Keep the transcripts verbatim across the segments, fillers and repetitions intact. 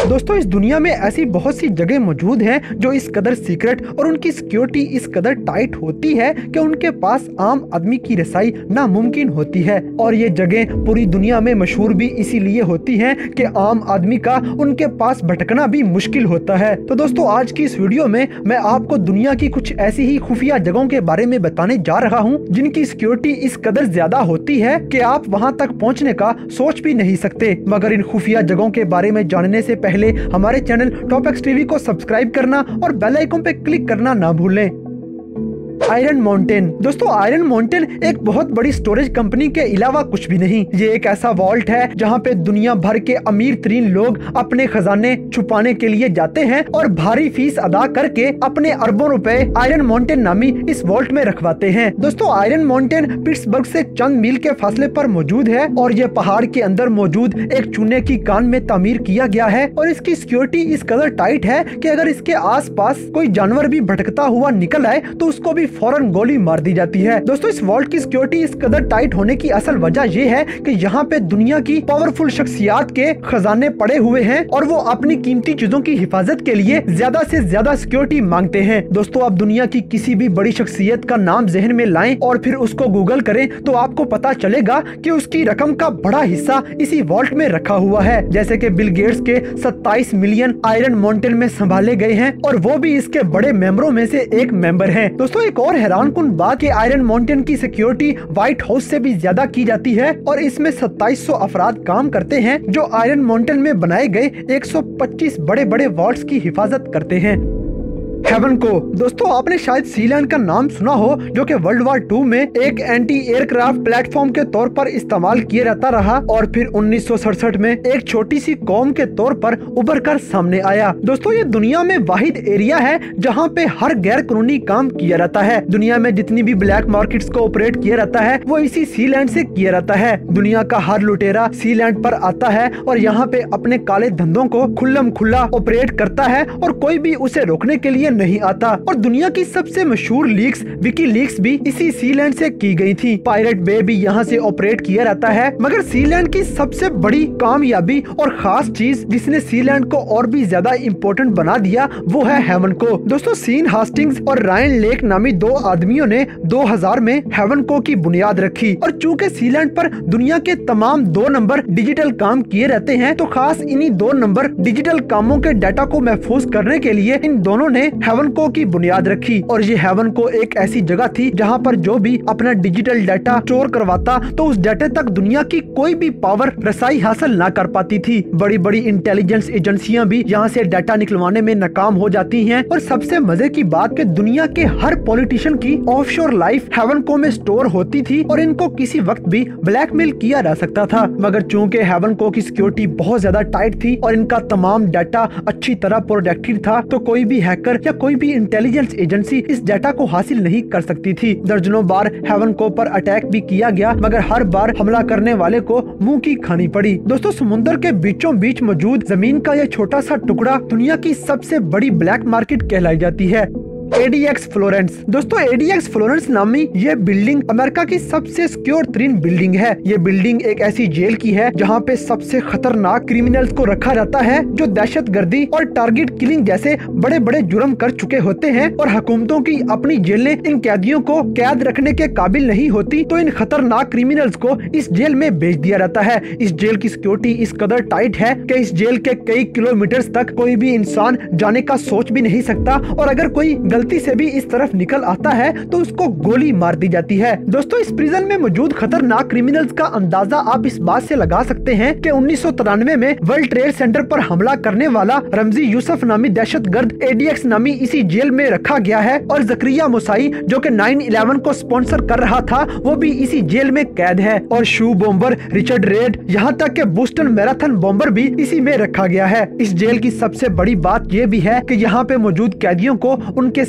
दोस्तों इस दुनिया में ऐसी बहुत सी जगह मौजूद हैं जो इस कदर सीक्रेट और उनकी सिक्योरिटी इस कदर टाइट होती है कि उनके पास आम आदमी की रसाई नामुमकिन होती है। और ये जगह पूरी दुनिया में मशहूर भी इसीलिए होती हैं कि आम आदमी का उनके पास भटकना भी मुश्किल होता है। तो दोस्तों आज की इस वीडियो में मैं आपको दुनिया की कुछ ऐसी ही खुफिया जगहों के बारे में बताने जा रहा हूँ जिनकी सिक्योरिटी इस कदर ज्यादा होती है कि आप वहाँ तक पहुँचने का सोच भी नहीं सकते। मगर इन खुफिया जगहों के बारे में जानने से पहले हमारे चैनल टॉप एक्स टीवी को सब्सक्राइब करना और बेल आइकन पे क्लिक करना ना भूलें। Iron mountain. दोस्तों आयरन माउंटेन एक बहुत बड़ी स्टोरेज कंपनी के अलावा कुछ भी नहीं। ये एक ऐसा वॉल्ट है जहाँ पे दुनिया भर के अमीर तरीन लोग अपने खजाने छुपाने के लिए जाते हैं और भारी फीस अदा करके अपने अरबों रुपए आयरन माउंटेन नामी इस वॉल्ट में रखवाते हैं। दोस्तों आयरन माउंटेन पिट्सबर्ग से चंद मील के फासले पर मौजूद है और ये पहाड़ के अंदर मौजूद एक चूने की कान में तामीर किया गया है और इसकी सिक्योरिटी इस कदर टाइट है कि अगर इसके आस पास कोई जानवर भी भटकता हुआ निकल आए तो उसको भी फौरन गोली मार दी जाती है। दोस्तों इस वॉल्ट की सिक्योरिटी इस कदर टाइट होने की असल वजह ये है कि यहाँ पे दुनिया की पावरफुल शख्सियात के खजाने पड़े हुए हैं और वो अपनी कीमती चीजों की हिफाजत के लिए ज्यादा से ज्यादा सिक्योरिटी मांगते हैं। दोस्तों आप दुनिया की किसी भी बड़ी शख्सियत का नाम जहन में लाएं और फिर उसको गूगल करें तो आपको पता चलेगा कि उसकी रकम का बड़ा हिस्सा इसी वॉल्ट में रखा हुआ है। जैसे कि बिल गेट्स के सत्ताईस मिलियन आयरन माउंटेन में संभाले गए हैं और वो भी इसके बड़े मेंबरों में से एक मेंबर है। दोस्तों एक और हैरान कुन बात कि आयरन माउंटेन की सिक्योरिटी व्हाइट हाउस से भी ज्यादा की जाती है और इसमें सत्ताईस सौ अफराद काम करते हैं जो आयरन माउंटेन में बनाए गए एक सौ पच्चीस बड़े बड़े वॉल्ट्स की हिफाजत करते हैं। हेवन को। दोस्तों आपने शायद सीलैंड का नाम सुना हो जो कि वर्ल्ड वार टू में एक एंटी एयरक्राफ्ट प्लेटफॉर्म के तौर पर इस्तेमाल किया जाता रहा और फिर उन्नीस सौ सड़सठ में एक छोटी सी कौम के तौर पर उभर कर सामने आया। दोस्तों ये दुनिया में वाहिद एरिया है जहाँ पे हर गैर कानूनी काम किया जाता है। दुनिया में जितनी भी ब्लैक मार्केट्स को ऑपरेट किया जाता है वो इसी सीलैंड से किया जाता है। दुनिया का हर लुटेरा सीलैंड पर आता है और यहाँ पे अपने काले धंधों को खुल्लम खुल्ला ऑपरेट करता है और कोई भी उसे रोकने के लिए नहीं आता। और दुनिया की सबसे मशहूर लीक्स विकी लीक्स भी इसी सीलैंड से की गई थी। पायरेट बे भी यहाँ से ऑपरेट किया जाता है। मगर सीलैंड की सबसे बड़ी कामयाबी और खास चीज जिसने सीलैंड को और भी ज्यादा इम्पोर्टेंट बना दिया वो है हेवन को। दोस्तों सीन हास्टिंग्स और रायन लेक नामी दो आदमियों ने दो हज़ार में हेवन को की बुनियाद रखी और चूंकि सीलैंड पर दुनिया के तमाम दो नंबर डिजिटल काम किए रहते हैं तो खास इन्हीं दो नंबर डिजिटल कामों के डाटा को महफूज करने के लिए इन दोनों ने हेवन को की बुनियाद रखी। और ये हेवन को एक ऐसी जगह थी जहाँ पर जो भी अपना डिजिटल डाटा स्टोर करवाता तो उस डाटा तक दुनिया की कोई भी पावर रसाई हासिल ना कर पाती थी। बड़ी बड़ी इंटेलिजेंस एजेंसियां भी यहाँ से डाटा निकलवाने में नाकाम हो जाती हैं। और सबसे मजे की बात कि दुनिया के हर पॉलिटिशियन की ऑफशोर लाइफ हेवन को में स्टोर होती थी और इनको किसी वक्त भी ब्लैकमेल किया जा सकता था। मगर चूंकि हेवन को की सिक्योरिटी बहुत ज्यादा टाइट थी और इनका तमाम डाटा अच्छी तरह प्रोटेक्टेड था तो कोई भी हैकर या कोई भी इंटेलिजेंस एजेंसी इस डाटा को हासिल नहीं कर सकती थी। दर्जनों बार हेवन को पर अटैक भी किया गया मगर हर बार हमला करने वाले को मुंह की खानी पड़ी। दोस्तों समुद्र के बीचों बीच मौजूद जमीन का यह छोटा सा टुकड़ा दुनिया की सबसे बड़ी ब्लैक मार्केट कहलाई जाती है। A D X Florence. दोस्तों ए डी एक्स फ्लोरेंस नामी ये बिल्डिंग अमेरिका की सबसे सिक्योर तरीन बिल्डिंग है। ये बिल्डिंग एक ऐसी जेल की है जहाँ पे सबसे खतरनाक क्रिमिनल्स को रखा जाता है जो दहशतगर्दी और टारगेट किलिंग जैसे बड़े बड़े जुर्म कर चुके होते हैं और हुकूमतों की अपनी जेलें इन कैदियों को कैद रखने के काबिल नहीं होती तो इन खतरनाक क्रिमिनल्स को इस जेल में भेज दिया जाता है। इस जेल की सिक्योरिटी इस कदर टाइट है कि इस जेल के कई किलोमीटर तक कोई भी इंसान जाने का सोच भी नहीं सकता और अगर कोई गलती से भी इस तरफ निकल आता है तो उसको गोली मार दी जाती है। दोस्तों इस प्रिजन में मौजूद खतरनाक क्रिमिनल्स का अंदाजा आप इस बात से लगा सकते हैं कि उन्नीस सौ तिरानवे में वर्ल्ड ट्रेड सेंटर पर हमला करने वाला रमजी यूसुफ नामी दहशतगर्द ए डी एक्स नामी इसी जेल में रखा गया है और जकरिया मुसाई जो कि नाइन इलेवन को स्पॉन्सर कर रहा था वो भी इसी जेल में कैद है। और शू बॉम्बर रिचर्ड रेड यहाँ तक के बोस्टन मैराथन बॉम्बर भी इसी में रखा गया है। इस जेल की सबसे बड़ी बात यह भी है कि यहाँ पे मौजूद कैदियों को उनके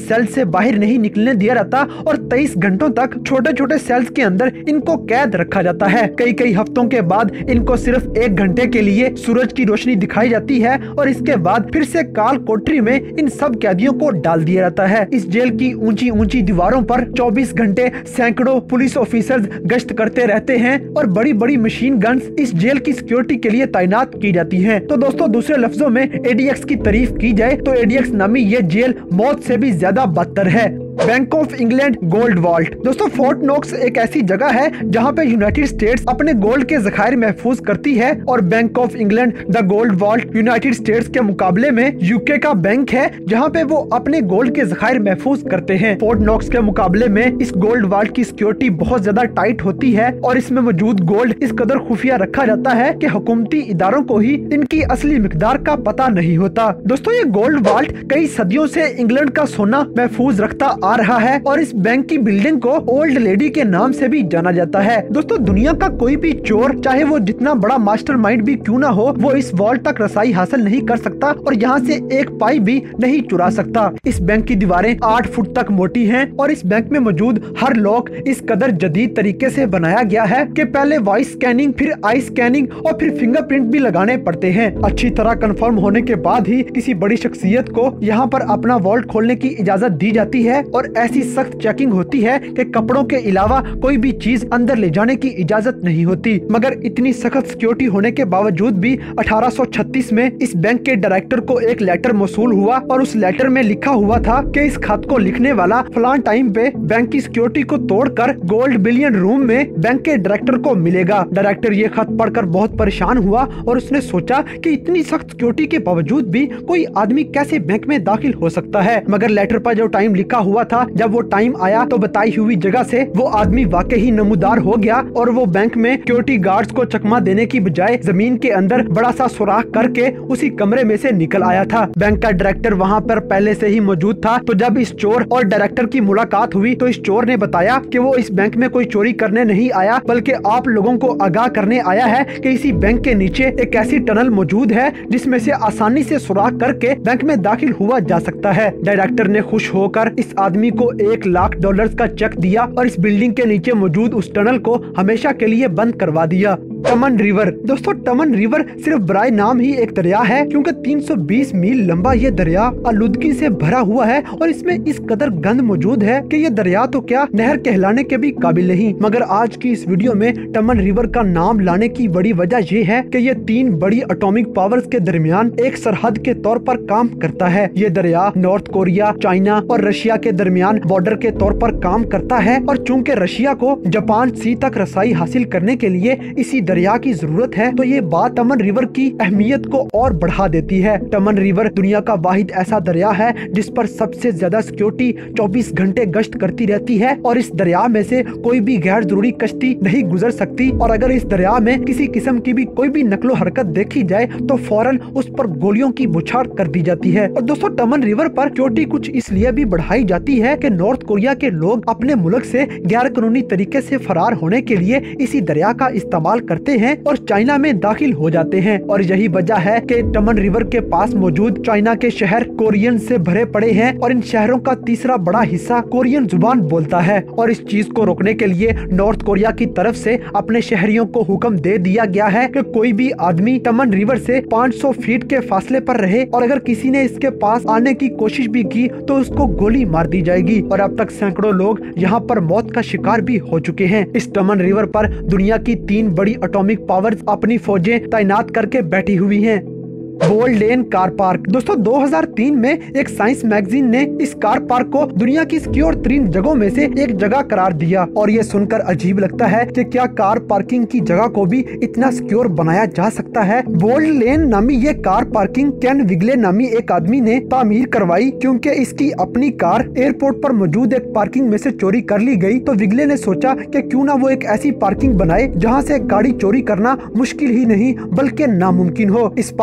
सेल से बाहर नहीं निकलने दिया जाता और तेईस घंटों तक छोटे छोटे सेल्स के अंदर इनको कैद रखा जाता है। कई कई हफ्तों के बाद इनको सिर्फ एक घंटे के लिए सूरज की रोशनी दिखाई जाती है और इसके बाद फिर से काल कोठरी में इन सब कैदियों को डाल दिया जाता है। इस जेल की ऊंची ऊंची दीवारों पर चौबीस घंटे सैकड़ों पुलिस ऑफिसर्स गश्त करते रहते हैं और बड़ी बड़ी मशीन गन्स इस जेल की सिक्योरिटी के लिए तैनात की जाती हैं। तो दोस्तों, दूसरे लफ्जों में एडीएक्स की तारीफ की जाए तो एडीएक्स नामी ये जेल मौत से भी ज्यादा बदतर है। Bank of England gold vault. दोस्तों, फोर्ट नॉक्स एक ऐसी जगह है जहां पे यूनाइटेड स्टेट्स अपने गोल्ड के जखायर महफूज करती है और Bank of England the gold vault United States के मुकाबले में यूके का बैंक है जहां पे वो अपने गोल्ड के जखायर महफूज करते हैं। फोर्ट नॉक्स के मुकाबले में इस गोल्ड वॉल्ट की सिक्योरिटी बहुत ज्यादा टाइट होती है और इसमें मौजूद गोल्ड इस कदर खुफिया रखा जाता है कि हुकूमती इदारों को ही इनकी असली मिकदार का पता नहीं होता। दोस्तों, ये गोल्ड वॉल्ट कई सदियों से इंग्लैंड का सोना महफूज रखता आ रहा है और इस बैंक की बिल्डिंग को ओल्ड लेडी के नाम से भी जाना जाता है। दोस्तों, दुनिया का कोई भी चोर, चाहे वो जितना बड़ा मास्टरमाइंड भी क्यों ना हो, वो इस वॉल्ट तक रसाई हासिल नहीं कर सकता और यहाँ से एक पाई भी नहीं चुरा सकता। इस बैंक की दीवारें आठ फुट तक मोटी हैं और इस बैंक में मौजूद हर लॉक इस कदर जदीद तरीके से बनाया गया है कि पहले वॉइस स्कैनिंग, फिर आई स्कैनिंग और फिर फिंगरप्रिंट भी लगाने पड़ते हैं। अच्छी तरह कंफर्म होने के बाद ही किसी बड़ी शख्सियत को यहाँ पर अपना वॉल्ट खोलने की इजाजत दी जाती है और ऐसी सख्त चेकिंग होती है कि कपड़ों के अलावा कोई भी चीज अंदर ले जाने की इजाजत नहीं होती। मगर इतनी सख्त सिक्योरिटी होने के बावजूद भी अठारह सौ छत्तीस में इस बैंक के डायरेक्टर को एक लेटर मौसूल हुआ और उस लेटर में लिखा हुआ था कि इस खत को लिखने वाला फलान टाइम पे बैंक की सिक्योरिटी को तोड़कर गोल्ड बिलियन रूम में बैंक के डायरेक्टर को मिलेगा। डायरेक्टर ये खत पढ़कर बहुत परेशान हुआ और उसने सोचा कि इतनी सख्त सिक्योरिटी के बावजूद भी कोई आदमी कैसे बैंक में दाखिल हो सकता है। मगर लेटर पर जो टाइम लिखा हुआ था, जब वो टाइम आया तो बताई हुई जगह से वो आदमी वाकई ही नमूदार हो गया और वो बैंक में सिक्योरिटी गार्ड्स को चकमा देने की बजाय जमीन के अंदर बड़ा सा सुराख करके उसी कमरे में से निकल आया था। बैंक का डायरेक्टर वहाँ पर पहले से ही मौजूद था। तो जब इस चोर और डायरेक्टर की मुलाकात हुई तो इस चोर ने बताया कि वो इस बैंक में कोई चोरी करने नहीं आया, बल्कि आप लोगों को आगाह करने आया है कि इसी बैंक के नीचे एक ऐसी टनल मौजूद है जिसमें से आसानी से सुराख करके बैंक में दाखिल हुआ जा सकता है। डायरेक्टर ने खुश होकर इस आदमी को एक लाख डॉलर्स का चेक दिया और इस बिल्डिंग के नीचे मौजूद उस टनल को हमेशा के लिए बंद करवा दिया। Tumen river. दोस्तों, टमन रिवर सिर्फ बराए नाम ही एक दरिया है क्योंकि तीन सौ बीस मील लंबा ये दरिया आलूदगी से भरा हुआ है और इसमें इस कदर गंद मौजूद है कि ये दरिया तो क्या नहर कहलाने के भी काबिल नहीं। मगर आज की इस वीडियो में टमन रिवर का नाम लाने की बड़ी वजह ये है कि ये तीन बड़ी एटॉमिक पावर्स के दरमियान एक सरहद के तौर पर काम करता है। ये दरिया नॉर्थ कोरिया, चाइना और रशिया के दरमियान बॉर्डर के तौर पर काम करता है और चूंकि रशिया को जापान सी तक रसाई हासिल करने के लिए इसी दरिया की जरूरत है, तो ये बात टमन रिवर की अहमियत को और बढ़ा देती है। टमन रिवर दुनिया का वाहिद ऐसा दरिया है जिस पर सबसे ज्यादा सिक्योरिटी चौबीस घंटे गश्त करती रहती है और इस दरिया में से कोई भी गैर जरूरी कश्ती नहीं गुजर सकती और अगर इस दरिया में किसी किस्म की भी कोई भी नकलो हरकत देखी जाए तो फौरन उस पर गोलियों की बौछार कर दी जाती है। और दोस्तों, टमन रिवर पर सिक्योरिटी कुछ इसलिए भी बढ़ाई जाती है कि नॉर्थ कोरिया के लोग अपने मुल्क से गैर कानूनी तरीके से फरार होने के लिए इसी दरिया का इस्तेमाल करते हैं और चाइना में दाखिल हो जाते हैं। और यही वजह है कि टमन रिवर के पास मौजूद चाइना के शहर कोरियन से भरे पड़े हैं और इन शहरों का तीसरा बड़ा हिस्सा कोरियन जुबान बोलता है। और इस चीज को रोकने के लिए नॉर्थ कोरिया की तरफ से अपने शहरियों को हुक्म दे दिया गया है कि कोई भी आदमी टमन रिवर से पाँच सौ फीट के फासले पर रहे और अगर किसी ने इसके पास आने की कोशिश भी की तो उसको गोली मार दी जाएगी। और अब तक सैकड़ों लोग यहाँ पर मौत का शिकार भी हो चुके हैं। इस टमन रिवर पर दुनिया की तीन बड़ी एटॉमिक पावर्स अपनी फौजें तैनात करके बैठी हुई हैं। Bold Lane car park. दोस्तों, दो हज़ार तीन में एक साइंस मैगजीन ने इस कार पार्क को दुनिया की सिक्योर तीन जगहों में से एक जगह करार दिया और ये सुनकर अजीब लगता है कि क्या कार पार्किंग की जगह को भी इतना सिक्योर बनाया जा सकता है। बोल्ड लेन नामी ये कार पार्किंग केन विगले नामी एक आदमी ने तामीर करवाई क्योंकि इसकी अपनी कार एयरपोर्ट पर मौजूद एक पार्किंग में से चोरी कर ली गई। तो विगले ने सोचा कि क्यों ना वो एक ऐसी पार्किंग बनाए जहाँ से गाड़ी चोरी करना मुश्किल ही नहीं बल्कि नामुमकिन हो। इस पार्किंग में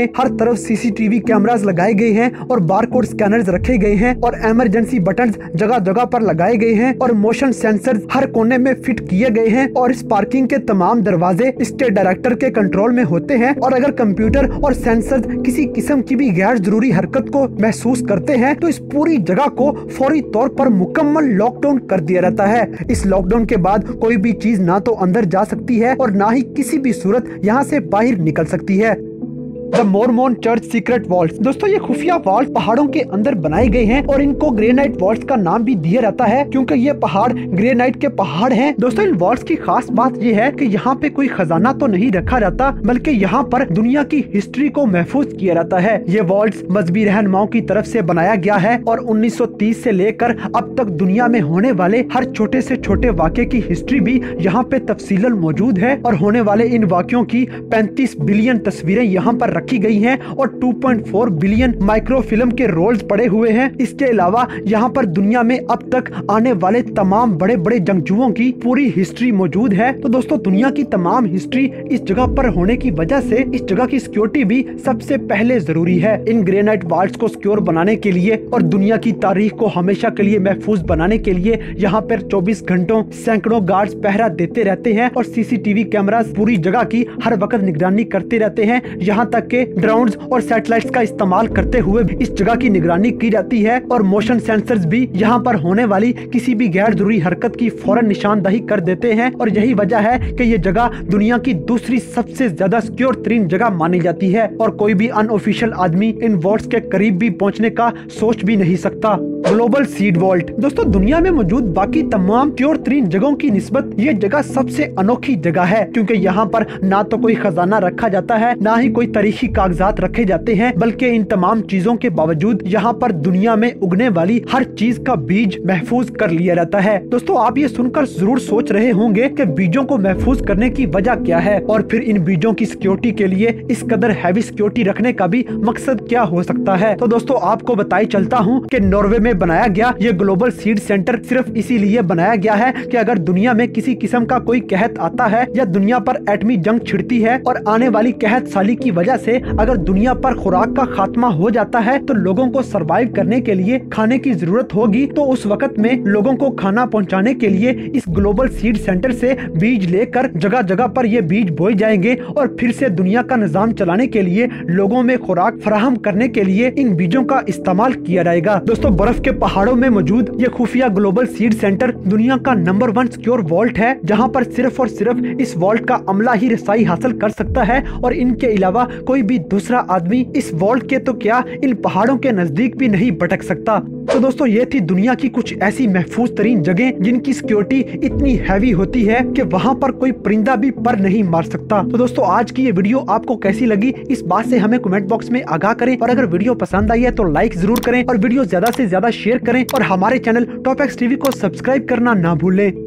में हर तरफ सीसीटीवी कैमरास लगाए गए हैं और बारकोड स्कैनर्स रखे गए हैं और इमरजेंसी बटन्स जगह जगह पर लगाए गए हैं और मोशन सेंसर हर कोने में फिट किए गए हैं और इस पार्किंग के तमाम दरवाजे स्टेट डायरेक्टर के कंट्रोल में होते हैं और अगर कंप्यूटर और सेंसर किसी किस्म की भी गैर जरूरी हरकत को महसूस करते हैं तो इस पूरी जगह को फौरी तौर पर मुकम्मल लॉकडाउन कर दिया रहता है। इस लॉकडाउन के बाद कोई भी चीज ना तो अंदर जा सकती है और ना ही किसी भी सूरत यहाँ से बाहर निकल सकती है। The Mormon church secret vaults. दोस्तों ये खुफिया वॉल्स पहाड़ों के अंदर बनाए गए हैं और इनको ग्रेनाइट वॉल्स का नाम भी दिया जाता है क्योंकि ये पहाड़ ग्रेनाइट के पहाड़ हैं। दोस्तों इन वॉल्स की खास बात ये है कि यहाँ पे कोई खजाना तो नहीं रखा जाता बल्कि यहाँ पर दुनिया की हिस्ट्री को महफूज किया जाता है। ये वॉल्स मजहबी रहनुमाओं की तरफ से बनाया गया है और उन्नीस सौ तीस से लेकर अब तक दुनिया में होने वाले हर छोटे से छोटे वाक़े की हिस्ट्री भी यहाँ पे तफसीलन मौजूद है और होने वाले इन वाक़यों की पैंतीस बिलियन तस्वीरें यहाँ पर रखी गई हैं और दो पॉइंट चार बिलियन माइक्रोफिल्म के रोल्स पड़े हुए हैं। इसके अलावा यहाँ पर दुनिया में अब तक आने वाले तमाम बड़े बड़े जंगजुओं की पूरी हिस्ट्री मौजूद है। तो दोस्तों दुनिया की तमाम हिस्ट्री इस जगह पर होने की वजह से इस जगह की सिक्योरिटी भी सबसे पहले जरूरी है। इन ग्रेनाइट वॉल्स को सिक्योर बनाने के लिए और दुनिया की तारीख को हमेशा के लिए महफूज बनाने के लिए यहाँ पर चौबीस घंटों सैकड़ों गार्ड्स पहरा देते रहते हैं और सीसीटीवी कैमरास पूरी जगह की हर वक्त निगरानी करते रहते हैं। यहाँ तक के ड्रोन्स और सैटेलाइट्स का इस्तेमाल करते हुए इस जगह की निगरानी की जाती है और मोशन सेंसर्स भी यहाँ पर होने वाली किसी भी गैर जरूरी हरकत की फौरन निशानदही कर देते हैं और यही वजह है कि ये जगह दुनिया की दूसरी सबसे ज्यादा सिक्योर तरीन जगह मानी जाती है और कोई भी अनऑफिशियल आदमी इन वॉल्स के करीब भी पहुँचने का सोच भी नहीं सकता। Global seed vault. दोस्तों दुनिया में मौजूद बाकी तमाम सिक्योर तरीन जगहों की निस्बत ये जगह सबसे अनोखी जगह है क्योंकि यहाँ पर ना तो कोई खजाना रखा जाता है ना ही कोई तारीखी कागजात रखे जाते हैं बल्कि इन तमाम चीजों के बावजूद यहाँ पर दुनिया में उगने वाली हर चीज का बीज महफूज कर लिया जाता है। दोस्तों आप ये सुनकर जरूर सोच रहे होंगे कि बीजों को महफूज करने की वजह क्या है और फिर इन बीजों की सिक्योरिटी के लिए इस कदर हैवी सिक्योरिटी रखने का भी मकसद क्या हो सकता है। तो दोस्तों आपको बताई चलता हूँ कि नॉर्वे में बनाया गया ये ग्लोबल सीड सेंटर सिर्फ इसीलिए बनाया गया है कि अगर दुनिया में किसी किस्म का कोई कहत आता है या दुनिया पर एटमी जंग छिड़ती है और आने वाली कहत साली की वजह से अगर दुनिया पर खुराक का खात्मा हो जाता है तो लोगों को सरवाइव करने के लिए खाने की जरूरत होगी तो उस वक्त में लोगों को खाना पहुंचाने के लिए इस ग्लोबल सीड सेंटर से बीज लेकर जगह जगह पर ये बीज बोए जाएंगे और फिर से दुनिया का निजाम चलाने के लिए लोगों में खुराक फराहम करने के लिए इन बीजों का इस्तेमाल किया जाएगा। दोस्तों बर्फ के पहाड़ों में मौजूद ये खुफिया ग्लोबल सीड सेंटर दुनिया का नंबर वन सिक्योर वॉल्ट है जहाँ पर सिर्फ और सिर्फ इस वॉल्ट का अमला ही रसाई हासिल कर सकता है और इनके अलावा कोई भी दूसरा आदमी इस वॉल्ट के तो क्या इन पहाड़ों के नजदीक भी नहीं भटक सकता। तो दोस्तों ये थी दुनिया की कुछ ऐसी महफूज तरीन जगह जिनकी सिक्योरिटी इतनी हैवी होती है कि वहाँ पर कोई परिंदा भी पर नहीं मार सकता। तो दोस्तों आज की ये वीडियो आपको कैसी लगी इस बात से हमें कमेंट बॉक्स में आगाह करें और अगर वीडियो पसंद आई है तो लाइक जरूर करें और वीडियो ज्यादा से ज्यादा शेयर करें और हमारे चैनल टॉप एक्स टीवी को सब्सक्राइब करना ना भूलें।